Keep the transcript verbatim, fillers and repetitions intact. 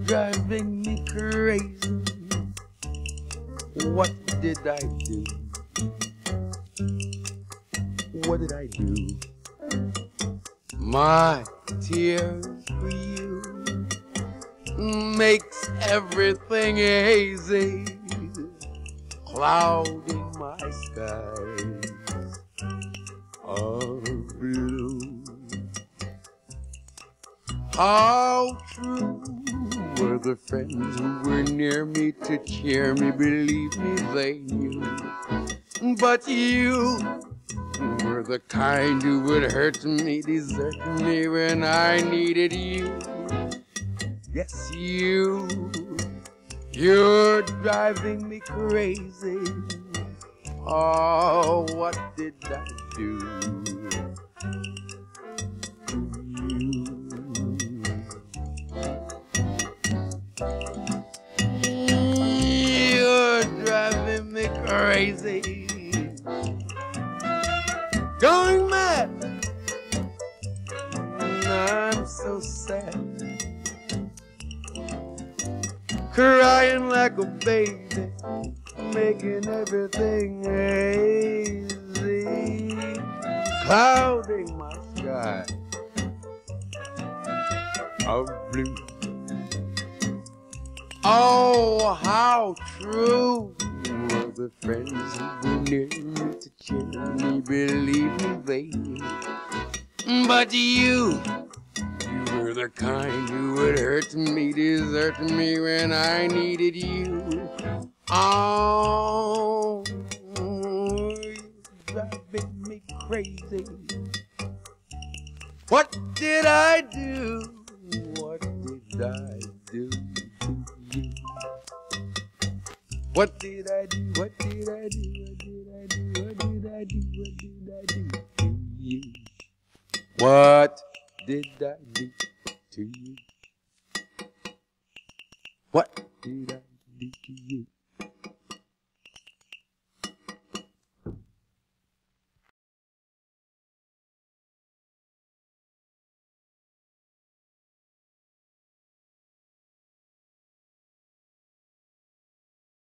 driving me crazy. What did I do? What did I do? My tears for you makes everything hazy, clouding my skies of blue. How true were the friends who were near me to cheer me, believe me, they knew. But you were the kind who would hurt me, desert me when I needed you. Yes, you, you're driving me crazy. Oh, what did I do to you? You're driving me crazy. Going mad. I'm so sad. Crying like a baby, making everything hazy, clouding my sky of blue. Oh, how true were the friends who were near me to cheer me, believe me, they knew. But you, you were the kind who would hurt me, desert me when I needed you. Oh, you're driving me crazy. What did I do? What did I do to you? What did I do? What did I do? What did I do? What did I do? What did I do to you? What did I do to you? What did I do to you?